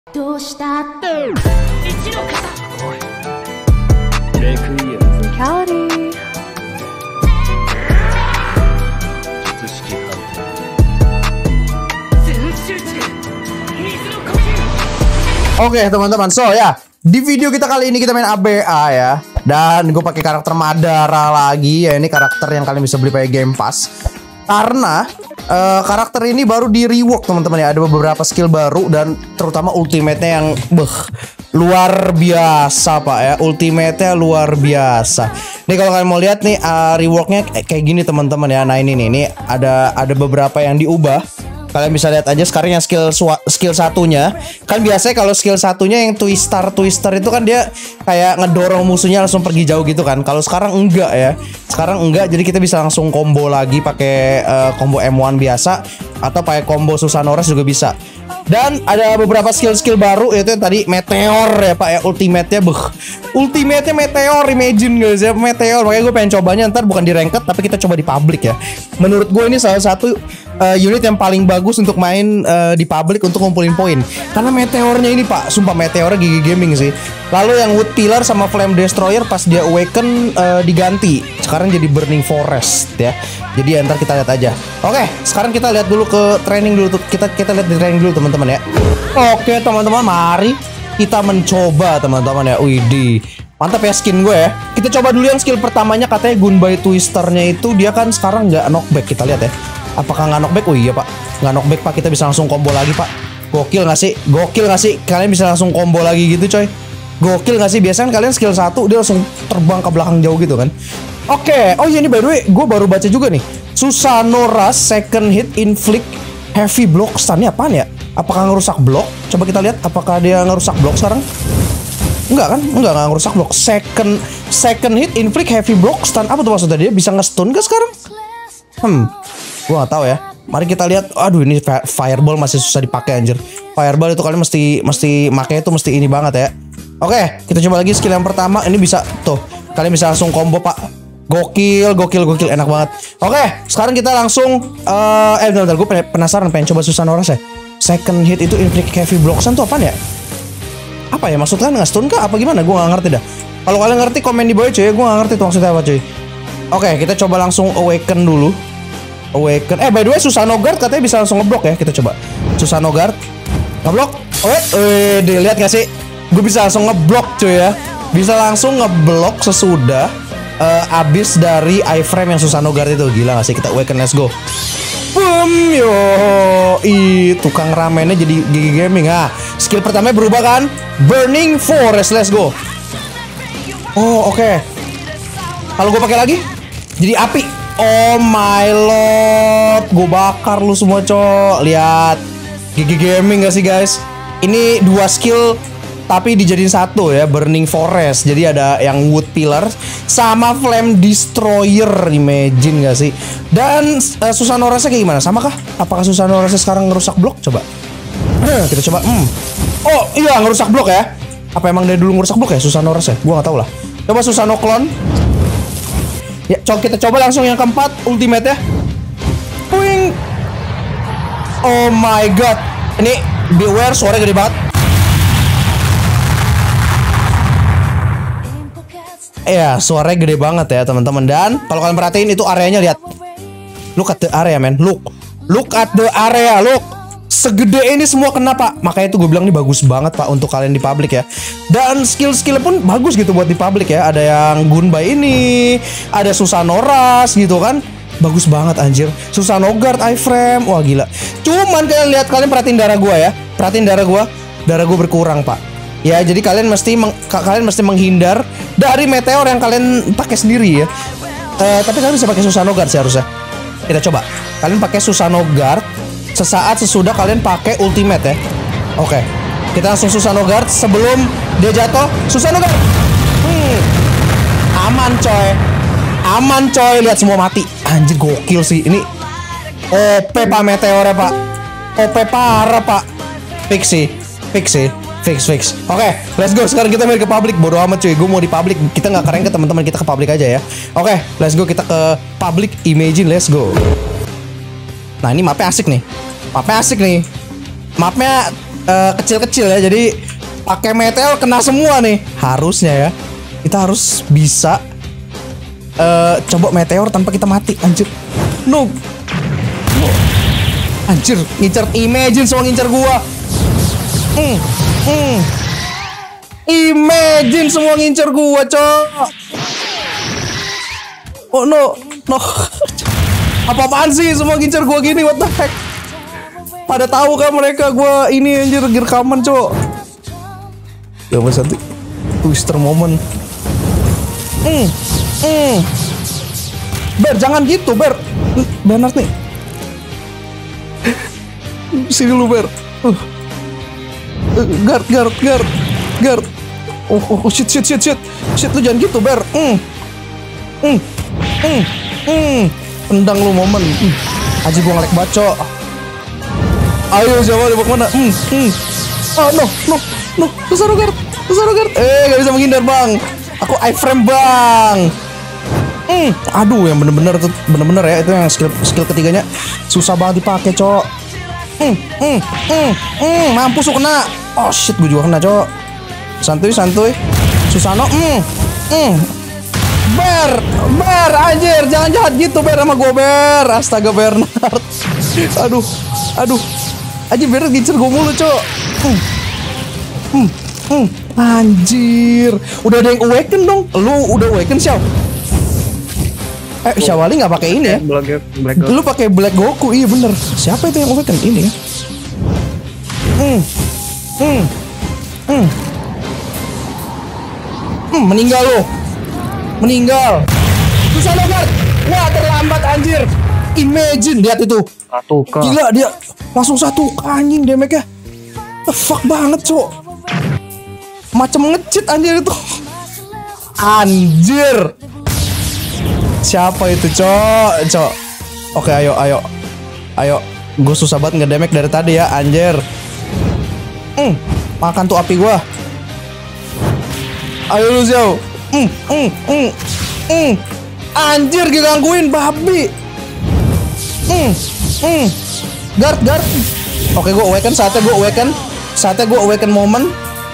どうしたって一の型レクイア Cowdy 術式判全集中水の呼吸 Oke teman-teman, so ya di video kita kali ini kita main ABA ya. Dan gue pakai karakter Madara lagi ya. Ini karakter yang kalian bisa beli pakai Game Pass. Karena karakter ini baru di rework teman-teman ya. Ada beberapa skill baru dan terutama ultimate-nya yang luar biasa pak ya. Ultimate-nya luar biasa. Nih kalau kalian mau lihat nih reworknya kayak gini teman-teman ya. Nah ini nih, ini ada beberapa yang diubah. Kalian bisa lihat aja sekarang yang skill satunya. Kan biasanya kalau skill satunya yang twister itu kan dia kayak ngedorong musuhnya langsung pergi jauh gitu kan. Kalau sekarang enggak ya. Sekarang enggak, jadi kita bisa langsung combo lagi pakai combo M1 biasa atau pakai combo Susanorras juga bisa. Dan ada beberapa skill baru yaitu yang tadi Meteor ya pak ya, ultimate-nya ultimate-nya Meteor, imagine guys ya, Meteor. Makanya gue pengen cobanya ntar bukan di ranked tapi kita coba di public ya. Menurut gue ini salah satu unit yang paling bagus untuk main di public untuk ngumpulin poin. Karena Meteornya ini pak, sumpah Meteornya GG Gaming sih. Lalu yang Wood Pillar sama Flame Destroyer pas dia awaken diganti. Sekarang jadi Burning Forest ya. Jadi ntar kita lihat aja. Oke, sekarang kita lihat dulu ke training dulu. Kita lihat di training dulu teman-teman ya. Oke teman-teman, mari kita mencoba teman-teman ya. Widih, mantap ya skin gue ya. Kita coba dulu yang skill pertamanya, katanya Gunbai Twisternya itu dia kan sekarang nggak knockback. Kita lihat ya. Apakah nggak knockback? Oh iya pak, nggak knockback pak. Kita bisa langsung combo lagi pak. Gokil nggak sih? Gokil nggak sih? Kalian bisa langsung combo lagi gitu coy. Gokil nggak sih? Biasanya kalian skill 1 dia langsung terbang ke belakang jauh gitu kan. Oke, oh iya ini by the way gue baru baca juga nih. Susanorras second hit inflict heavy block stun. Ini apaan ya? Apakah ngerusak blok? Coba kita lihat apakah dia ngerusak blok sekarang. Enggak kan? Enggak ngerusak blok. Second hit inflict heavy block stun. Apa tuh maksudnya? Dia bisa nge-stun gak sekarang? Gua gak tahu ya. Mari kita lihat. Aduh ini fireball masih susah dipakai anjir. Fireball itu kalian mesti makanya itu mesti ini banget ya. Oke, kita coba lagi skill yang pertama. Ini bisa tuh. Kalian bisa langsung combo pak. Gokil, enak banget. Oke, sekarang kita langsung bentar, gue penasaran pengen coba Susanorras ya. Second hit itu inflict heavy block stun tuh apaan ya? Apa ya maksudnya, nge-stun kah apa gimana? Gue gak ngerti dah. Kalau kalian ngerti komen di bawah cuy, gue gak ngerti tuh maksudnya apa cuy. Oke, kita coba langsung awaken dulu. Awaken. By the way Susanogard katanya bisa langsung ngeblok ya. Kita coba Susanogard ngeblok. Lihat gak sih? Gue bisa langsung ngeblok cuy ya. Bisa langsung ngeblok sesudah abis dari iframe yang Susanogard itu. Gila gak sih? Kita awaken, let's go. Boom, yo, tukang ramennya jadi GG Gaming. Skill pertamanya berubah kan? Burning Forest, let's go. Oh, oke. Kalau gue pakai lagi, jadi api. Oh my lord, gue bakar lu semua cok. Lihat, GG Gaming gak sih guys? Ini dua skill tapi dijadiin satu ya, Burning Forest. Jadi ada yang Wood Pillar sama Flame Destroyer, imagine gak sih? Dan Susanorrasnya kayak gimana? Sama kah? Apakah Susanorrasnya sekarang ngerusak blok? Coba kita coba. Oh iya, ngerusak blok ya. Apa emang dari dulu ngerusak blok ya Susanorrasnya? Gua gak tahu lah. Coba Susanoklon. Ya, kita coba langsung yang keempat, ultimate ya. Puing. Oh my god. Ini beware, suaranya gede banget. Ya, suaranya gede banget ya teman-teman. Dan kalau kalian perhatiin itu areanya, lihat. Look at the area man. Look at the area. Look. Segede ini semua kena pak. Makanya itu gue bilang ini bagus banget pak untuk kalian di public ya. Dan skill-skillnya pun bagus gitu buat di public ya. Ada yang Gunbai ini, ada Susanorras gitu kan. Bagus banget anjir. Susanogard iframe. Wah gila. Cuman kalian lihat, kalian perhatiin darah gue ya. Perhatiin darah gue. Darah gue berkurang pak. Ya jadi kalian mesti menghindar dari meteor yang kalian pakai sendiri ya. Tapi kalian bisa pakai Susanogard sih harusnya. Kita coba. Kalian pakai Susanogard sesaat sesudah kalian pakai ultimate ya. Oke, kita langsung Susanogard sebelum dia jatuh. Susanogard. Aman coy. Lihat semua mati. Anjir gokil sih ini. OP pak meteornya pak. OP parah pak. Fix sih. Oke, let's go. Sekarang kita main ke public. Bodo amat cuy, gue mau di public. Kita nggak keren ke teman-teman, kita ke public aja ya. Oke, let's go. Kita ke public. Imagine, let's go. Nah ini mapnya asik nih. Mapnya kecil-kecil ya. Jadi pakai meteor kena semua nih. Harusnya ya. Kita harus bisa coba meteor tanpa kita mati. Anjir. No. Anjir, ngincer Imagine semua ngincer gua. Imagine semua ngincer gua, cok. Oh no. Apa-apaan sih semua ngincer gua gini, what the heck? Pada tahu kan mereka gua ini anjir rekaman, cok. Ya mas satu twister moment. Ber, jangan gitu, Ber. Bernard nih. Sini lu, Ber. Guard. Oh, shit. Shit, lu jangan gitu, Ber. Tendang lu momen. Aji gua ngelek baco. Ayo, Jawa di mana? Oh, no. Besar guard. Gak bisa menghindar, Bang. Aku iframe, Bang. Aduh, yang bener-bener ya, itu yang skill ketiganya susah banget dipakai, cok. Mampus lu kena. Oh shit, gue juga kena, cok. Santuy. Susano. Ber, anjir, jangan jahat gitu, Ber, sama gue, Ber. Astaga, Bernard. Aduh. Anjir, Bernard ngincer gue mulu, cok. Anjir. Udah ada yang awaken dong. Lu udah awaken, Xiao? Syawali nggak pakai ini ya? Black Goku. Lu pakai Black Goku, iya bener. Siapa itu yang awaken ini ya? Meninggal lo. Susano guard. Wah, terlambat anjir. Imagine, lihat itu. Gila, dia langsung satu anjing damage-nya. The fuck banget, cok. Macam nge-cheat anjir itu. Anjir. Siapa itu, cok? Oke, ayo. Gue susah banget nge-damage dari tadi ya, anjir. Makan tuh api gua. Ayo lu, Xiao. Anjir, digangguin babi. Guard. Oke, gue awaken. Saatnya gue awaken moment.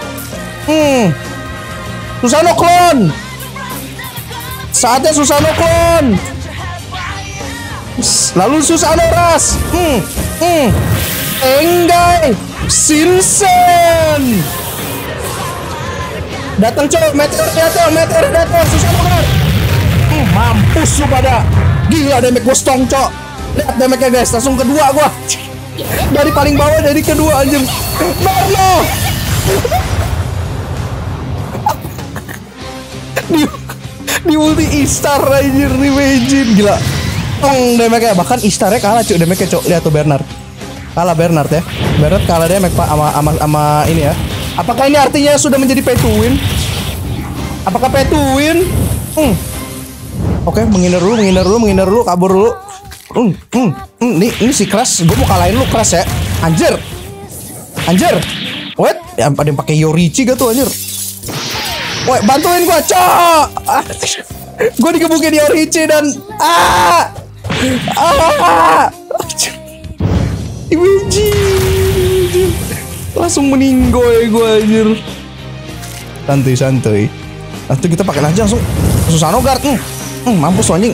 Susano clone. Saatnya Susano clone. Lalu Susano ras. Enggai Shinsen. Datang, cok. Meteor datang. Susano guard. Mampus lu pada. Gila, damage gue strong, cok. Lihat damage-nya, guys. Langsung kedua gua. Dari paling bawah jadi kedua, anjing. Barno. Di ulti Istar anjir, Imagine. Gila. Damage-nya. Bahkan Istarnya kalah, cuk. Damage-nya, cok. Lihat tuh Bernard. Kalah Bernard ya. Bernard kalah damage, Pak, sama ini ya. Apakah ini artinya sudah menjadi pay to win? Apakah pay to win? Oke, menghindar dulu, kabur dulu. Ini si Crash, gue mau kalahin lu, Crash ya. Anjir. Wait, ya, ada yang pakai Yorichi gak tuh, anjir? Wait, bantuin gua, cok. Gue digebukin Yorichi dan Imagine. Langsung meninggoy gue, anjir. Santuy. Lalu kita pakai aja langsung Susano guard. Mampus anjing.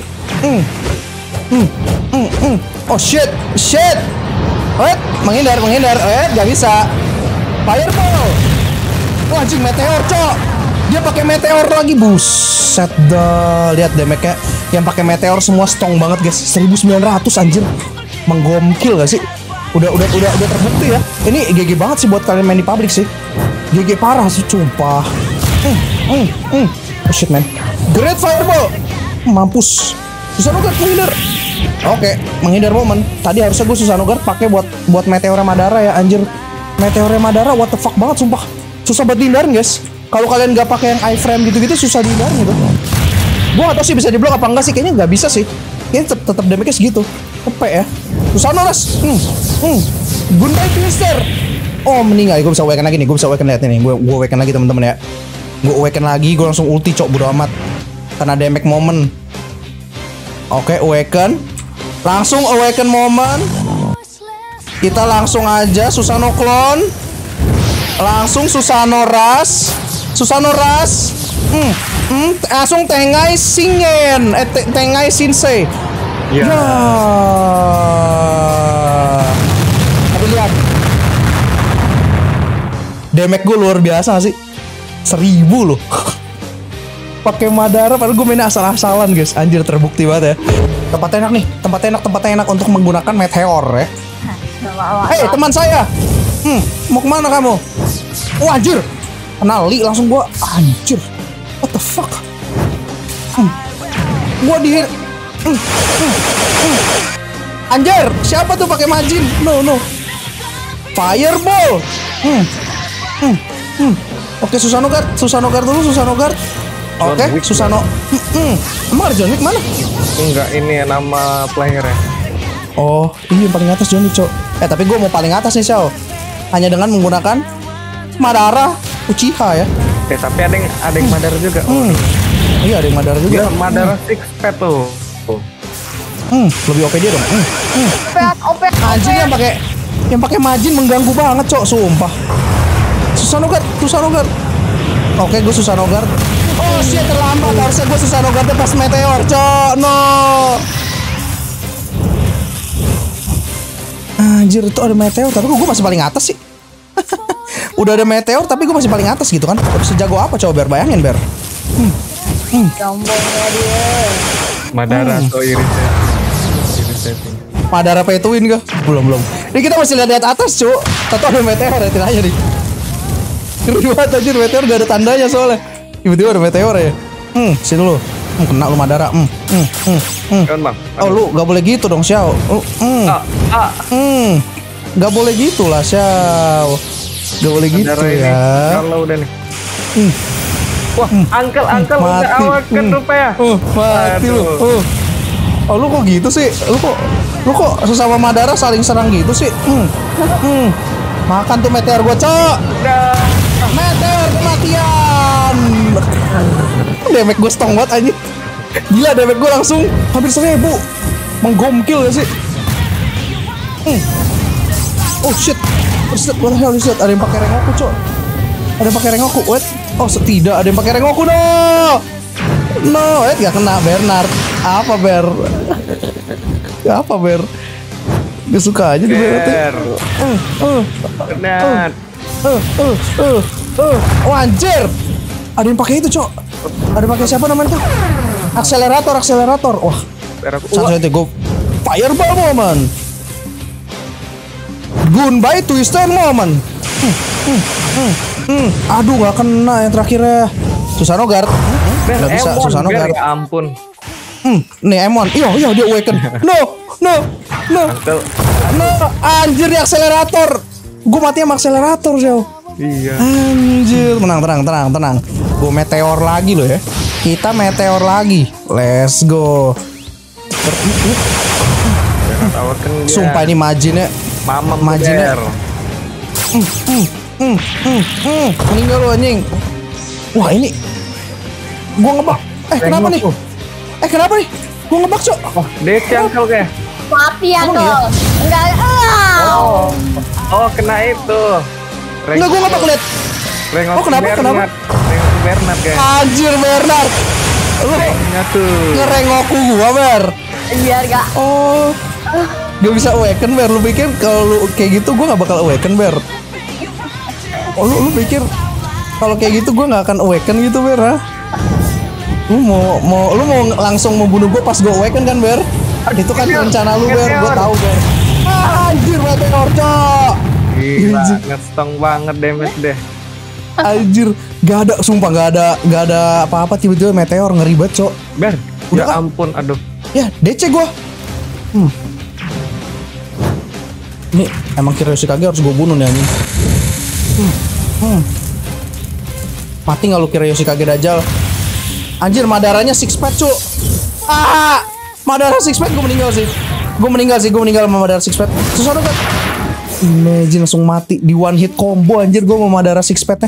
Oh shit. Wait, menghindar. Gak bisa. Fireball. Oh, anjing, meteor, cok. Dia pakai meteor lagi, buset dah. Lihat damage-nya. Yang pakai meteor semua strong banget, guys. 1900 anjir. Menggomkil gak sih? Udah terbukti ya. Ini GG banget sih buat kalian main di public sih. GG parah sih, sumpah. Oh shit, man. Great fireball. Mampus. Susano guard menghindar. Oke, menghindar momen. Tadi harusnya gue Susano guard pakai buat Meteor Madara ya, anjir. Meteor Madara what the fuck banget, sumpah. Susah banget dihindarin, guys. Kalau kalian nggak pakai yang iframe gitu-gitu susah dihindarin gitu. Gue gak tau sih bisa diblok apa enggak sih. Kayaknya nggak bisa sih. Kayaknya tetap damage-nya segitu. Tepe ya. Susano ras. Goodbye Twister. Oh, meninggal. Gue bisa awaken lagi nih. Gue bisa awaken, lihat nih. Gue awaken lagi, teman-teman ya. Gue awaken lagi. Gue langsung ulti, cok. Bodo amat. Karena damage moment. Oke, awaken. Langsung awaken moment. Kita langsung aja Susano clone. Langsung Susano Ras. Langsung Tengai Shingen. Tengai Shinsei. Iya. Ya. Tapi lihat. Damage gue luar biasa sih. 1000 loh. Pakai Madara padahal gue mainnya asal-asalan guys. Anjir terbukti banget ya. Tempat enak untuk menggunakan meteor ya. Hei teman saya. Mau kemana kamu? Oh anjir. Kenali langsung gue. Anjir. What the fuck? Gue di Anjir, siapa tuh pakai Majin? No. Fireball. Oke, Susano Guard dulu. Oke, Susano. Emang ada John Wick mana? Enggak, ini nama playernya. Oh, ini yang paling atas John Wick, Cok. Tapi gue mau paling atas nih, Xiao. Hanya dengan menggunakan Madara Uchiha ya. Tapi ada yang Madara juga. Iya, ada yang Madara juga. Iya, Madara Six Pet tuh. Lebih OP dia dong. OP. Anjing yang pakai Majin mengganggu banget, Cok, sumpah. Susano Guard. Oke, gue Susano Guard. Oh, shit, terlambat. Harusnya gue Susano Guard pas meteor, Cok. No. Anjir, itu ada meteor, tapi gue masih paling atas sih. Udah ada meteor, tapi gue masih paling atas gitu kan. Sejago apa, coba Ber? Bayangin, Ber. Sombongnya dia. Madara atau Irritation. Madara pay to win kah? Belum. Ini kita masih lihat atas, Cuk. Tahu ada meteor ya, tidak aja nih. Ngeri banget anjir, meteor gak ada tandanya soalnya. Tiba-tiba ada meteor ya. Sini dulu. Kena lu Madara. Kan bang. Oh lu gak boleh gitu dong, Xiao. Gak boleh gitu lah, Xiao. Gak boleh gitu ya. Kalau udah nih. Wah, angkel udah Mati. awaken rupanya. Mati lu. Oh lu kok gitu sih? Lu kok sesama Madara saling serang gitu sih? Makan tuh meteor gua, Cok. Udah. Meteor kematian. Damage gue strong banget anjing. Gila, damage gue langsung hampir 1000. Menggomkil gak sih? Oh shit. What the hell is that? Ada yang pakai Rengoku, Cok. Ada yang pakai Rengoku. Wait. Oh, tidak ada yang pakai Rengoku. No, gak kena Bernard. Apa Ber? Gak suka aja di Bernard. Benar. Oh anjir. Ada yang pakai itu, Cok. Ada pakai siapa namanya tuh? Akselerator. Wah. Santai gue fireball moment. Goodbye twister moment. Aduh, nggak kena yang terakhirnya. Susano Guard. Nggak bisa Susano Guard. Ya ampun. Nih M1. Iya dia awaken. No. Anjir, di akselerator. Gue mati sama akselerator, jauh. Iya. Anjir, tenang. Gue meteor lagi loh ya. Kita meteor lagi. Let's go. Sumpah ini Majinnya. Majinnya. Meninggal lu anjing. Wah ini. Gua ngebak. Kenapa nih? Kenapa nih? Gua ngebak, Cok. Oh, dia cangkel kayak. Papi ya Emang tuh. iya? Enggak. Oh, kena itu. Enggak, gua ngebak liat. Oh, kenapa? Rengoku Bernard kayak. Anjir, Bernard. Lu tuh. ngerengoku gua, Ber. Biar gak. Oh. Gak bisa awaken, Ber. Lu pikir kalau lu kayak gitu gua gak bakal awaken, Ber? Oh, lu pikir kalau kayak gitu gua gak akan awaken gitu, Ber, ha? Lu mau langsung membunuh gua pas gua awaken kan, Ber? Itu kan rencana lu, Ber. Gua tahu, Ber. Anjir, meteor, Cok. Gila, nge-stong banget damage deh. Anjir, gak ada, sumpah gak ada apa-apa, tiba-tiba meteor, ngeri banget, Cok. Ber, Udah, ya ampun, aduh. Ya, DC gua. Ini emang Kiyoshikage harus gua bunuh nih anjing. Mati nggak lu Kiyoshikage Dajjal? Anjir, Madaranya six pack, Cuk. Madara six pack, gua meninggal sih. Gua meninggal sama Madara six pack. Susah kan? Imagine langsung mati di one hit combo anjir gua sama Madara six pack-nya.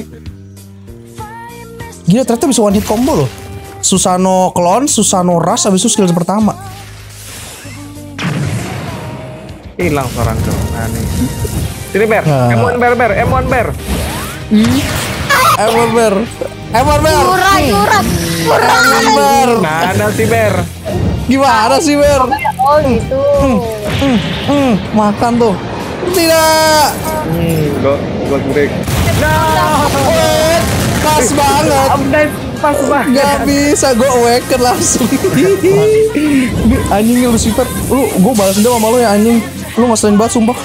Gila, ternyata bisa one hit combo loh. Susano clone, Susano rush, habis itu skill pertama. Hilang orang tuh. Nah, nih. Sini Ber, Nah. M1 Ber. Emon Ber. Emon Ber. Curang. Emon Ber. Mana sih Ber? Gimana sih Ber? Oh gitu. Makan tuh. Tidak. Gua break. Wait, pas banget. Update pas banget. Gak bisa, gue awaken langsung. Anjing Lucifer, gue balas dendam sama lu ya anjing. Lu ngeselin banget sumpah.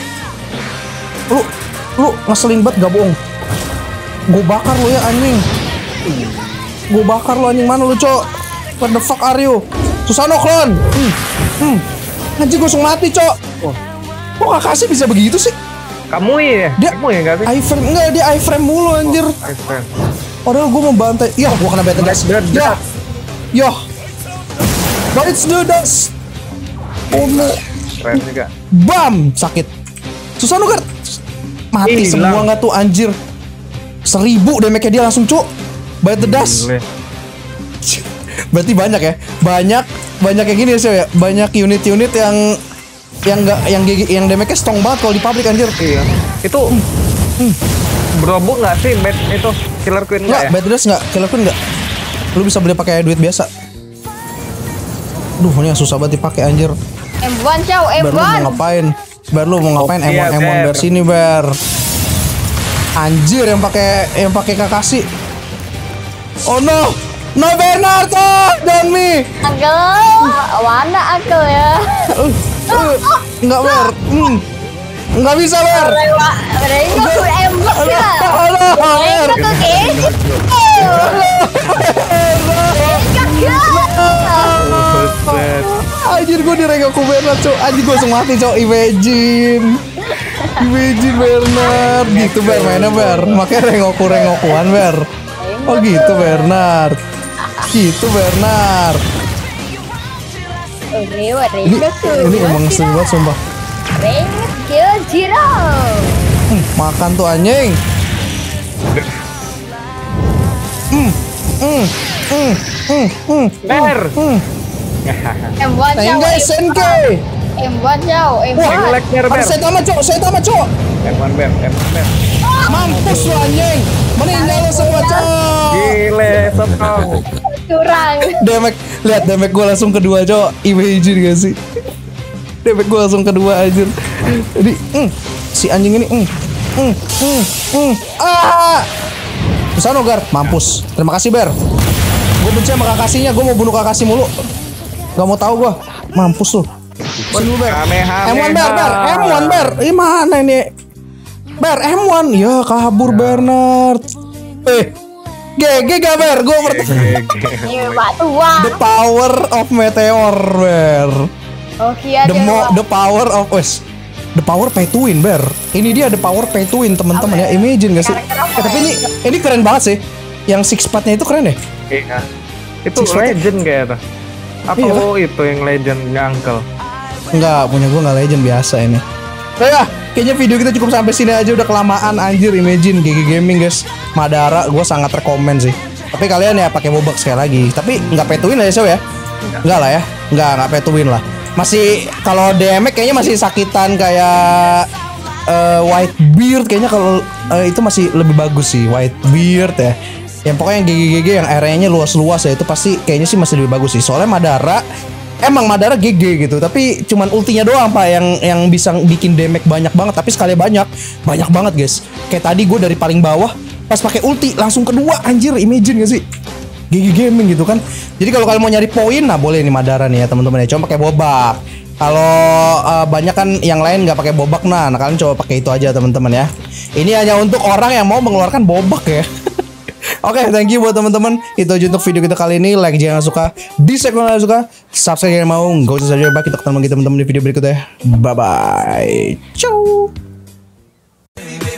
Lu ngeselin banget, gak bohong. Gue bakar lu ya anjing. Gue bakar lu anjing, mana lu cok? What the fuck are you? Susano clone. Anjing gue langsung mati cok. Kok Kakashi bisa begitu sih? Kamu ya? Dia Kamu ya nggak sih? iframe enggak, dia iframe mulu anjir. Iframe. Padahal gue mau bantai. Ya, gue kena beta gas. Berat, Ya. Yo. But it's the dust. Oh no. Keren juga. Bam, sakit. Susano Gert. Mati Ih, semua hilang. nggak tuh anjir. 1000 damage-nya dia langsung cuk. Bite the dust. Gile. Berarti banyak ya. Banyak kayak gini sih ya. Banyak unit-unit yang damage-nya strong banget kalau di public anjir. Iya. Itu berobok nggak sih bed itu Killer Queen Enggak, nggak ya? Bite the dust enggak. Killer Queen enggak. Lu bisa beli pakai duit biasa. Duh, ini susah banget dipakai anjir. M1 Chow, Ber, lu mau M1. ngapain? Ber, lu mau ngapain? Iya, M1 Ber. Ber sini Ber. Anjir yang pakai Kakashi. Oh no. No Bernard, don't me. Agel, mana agel ya? Enggak Ber. Enggak bisa Ber. Mereka tuh M1 ya. Aduh, Mereka Ber. tuh Buset. Anjir gue direngoku Bernard, cok. Anjir gue langsung mati, cok. Imagine Bernard. Gitu Ber mainnya Ber. Makanya rengokuan Ber. Oh gitu Bernard. Gitu Bernard. Ini emang ngeselin banget sumpah. Jiro. Makan tuh anjing. Ber. M1 Chow. Enggak SNK. M1 Chow, Wah, M1. Leg Ber. ada saya tamat cok. M1 Ber. M1 Ber. Mampus lu anjing. Meninggal lu semua cok. Gile, stop. Curang. Damage, lihat damage gue langsung kedua cok. Imagine gak sih? Damage gue langsung kedua anjir. Jadi, si anjing ini, Susano Gar, mampus. Terima kasih Ber. Gue benci sama Kakasinya, gue mau bunuh Kakashi mulu. Gak mau tahu gue. Mampus lu. Sini lu Ber. M1 Ber. M1 Ber. Ini mana ini? Ber, M1. Ya kabur Bernard. GG gak Ber? Gue Ini batu wah. The power of meteor Ber. Oh iya The power of the power pay to win Ber. Ini dia the power pay to win teman-teman ya. Imagine gak sih? Tapi ini keren banget sih. Yang six part-nya itu keren deh. Iya. Itu Six pack. legend kayak itu. Apa Iya, lu itu yang legendnya Uncle? Enggak, punya gue nggak legend biasa ini. Nah, ya, kayaknya video kita cukup sampai sini aja, udah kelamaan anjir. Imagine GG Gaming guys, Madara gue sangat rekomen sih. Tapi kalian ya pakai bobak sekali lagi. Tapi nggak pay to win lah ya, Show ya? Enggak lah ya, nggak pay to win lah. Masih kalau damage kayaknya masih sakitan kayak Whitebeard kayaknya kalau itu masih lebih bagus sih Whitebeard ya. Yang pokoknya yang GG yang areanya luas-luas ya itu pasti kayaknya sih masih lebih bagus sih. Soalnya Madara emang Madara GG gitu, tapi cuman ultinya doang Pak yang bisa bikin damage banyak banget, tapi sekali banyak banget guys. Kayak tadi gue dari paling bawah pas pakai ulti langsung kedua anjir, imagine gak sih? GG Gaming gitu kan. Jadi kalau kalian mau nyari poin, nah boleh nih Madara nih ya teman-teman ya. Coba pakai bobak. Kalau banyak kan yang lain nggak pakai bobak, nah kalian coba pakai itu aja teman-teman ya. Ini hanya untuk orang yang mau mengeluarkan bobak ya. Oke, thank you buat teman-teman. Itu aja untuk video kita kali ini. Like jangan suka, dislike kalau nggak suka, subscribe jangan mau. Gak usah saja, kita ketemu lagi teman-teman di video berikutnya. Bye bye. Ciao.